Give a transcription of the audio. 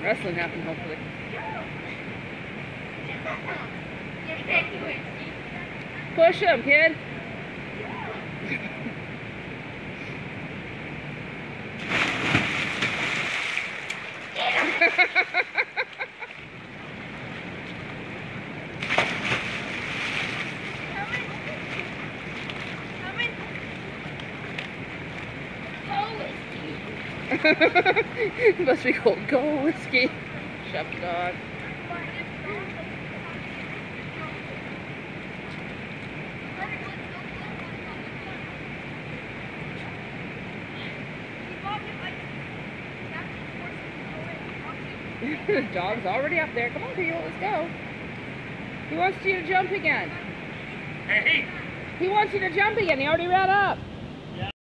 wrestling happen, hopefully. Push him, kid. It must be called Go Whiskey. Shut the dog. The dog's already up there. Come on, Theo, let's go. He wants you to jump again. Hey! He wants you to jump again. He already ran up.